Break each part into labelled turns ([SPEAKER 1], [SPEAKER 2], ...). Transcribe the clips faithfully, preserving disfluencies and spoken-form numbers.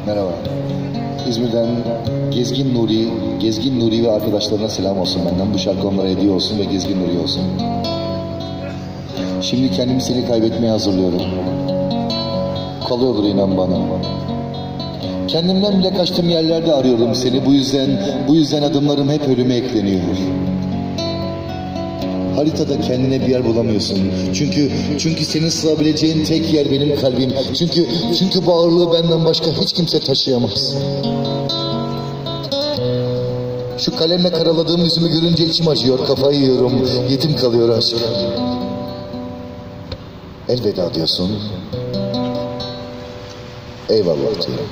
[SPEAKER 1] Merhaba. İzmir'den Gezgin Nuri, Gezgin Nuri ve arkadaşlarına selam olsun benden. Bu şarkı onlara hediye olsun ve Gezgin Nuri olsun. Şimdi kendimi seni kaybetmeye hazırlıyorum. Kalıyordur inan bana. Kendimden bile kaçtığım yerlerde arıyorum seni. Bu yüzden, bu yüzden adımlarım hep ölüme ekleniyor. Haritada kendine bir yer bulamıyorsun. Çünkü çünkü senin sığabileceğin tek yer benim kalbim. Çünkü çünkü bu ağırlığı benden başka hiç kimse taşıyamaz. Şu kalemle karaladığım yüzümü görünce içim acıyor, kafayı yiyorum, yetim kalıyor aşk. Elveda diyorsun. Eyvallah diyorum.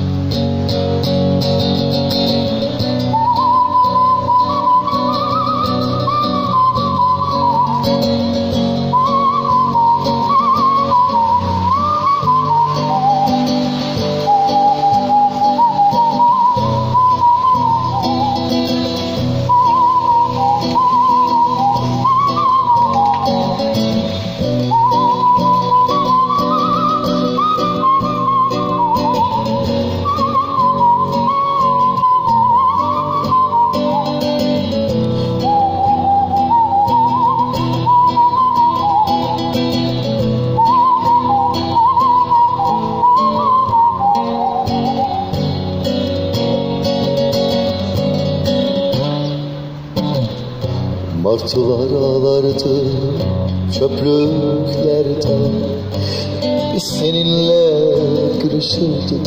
[SPEAKER 1] Martılar ağlardı çöplüklerde, biz seninle gülüşürdük.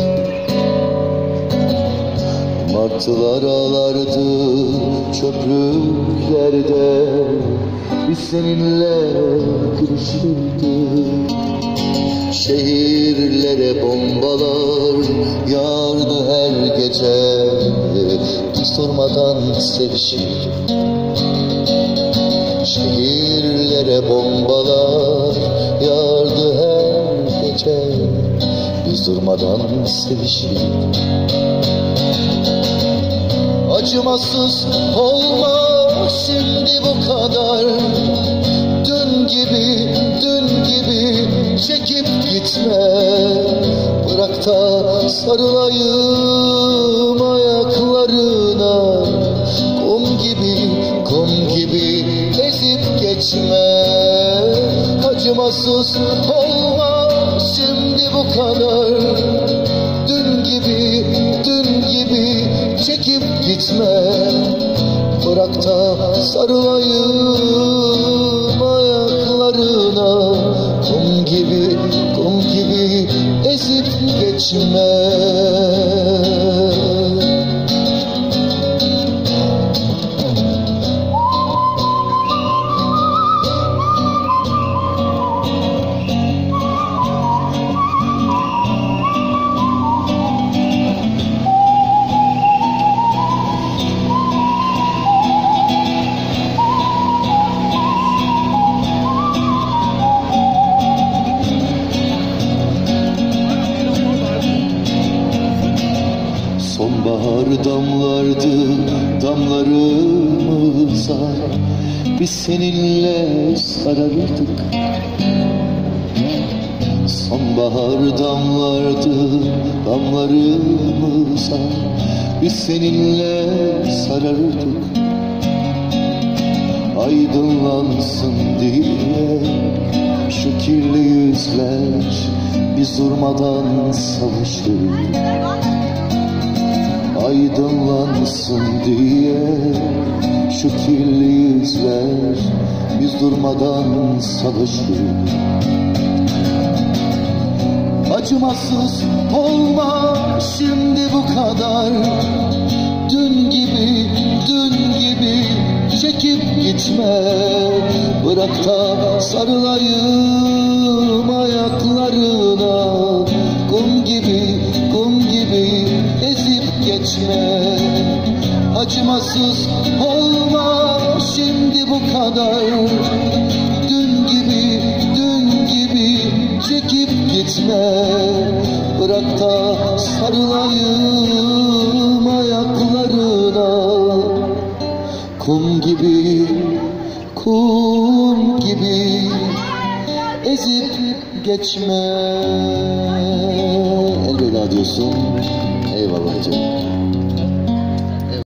[SPEAKER 1] Martılar ağlardı çöplüklerde, biz seninle gülüşürdük. Şehirlere bombalar yağardı her gece, biz durmadan sevişirdik. Şehirlere bombalar yağardı her gece, biz durmadan sevişirdik. Acımasız olma şimdi bu kadar, dün gibi, dün gibi çekip gitme. Bırak da sarılayım ayaklarına, kum gibi, kum gibi ezip geçme. Acımasız olma şimdi bu kadar, dün gibi, dün gibi çekip gitme. Bırak da sarılayım ayaklarına, kum gibi, kum gibi ezip geçme. Sonbahar damlardı damlarımıza, biz seninle sararırdık. Sonbahar damlardı damlarımıza, biz seninle sararırdık. Aydınlansın diye şu kirli yüzler, biz durmadan savaşırdık. Aydınlansın diye şu kirli yüzler, biz durmadan savaşırdık. Acımasız olma şimdi bu kadar, dün gibi, dün gibi çekip gitme. Bırak da sarılayım ayaklarına, kum gibi, kum gibi ezip geçme. Acımasız olma şimdi bu kadar, dün gibi, dün gibi çekip gitme. Bırak da sarılayım ayaklarına, kum gibi, kum gibi ezip geçme. elveda diyorsun.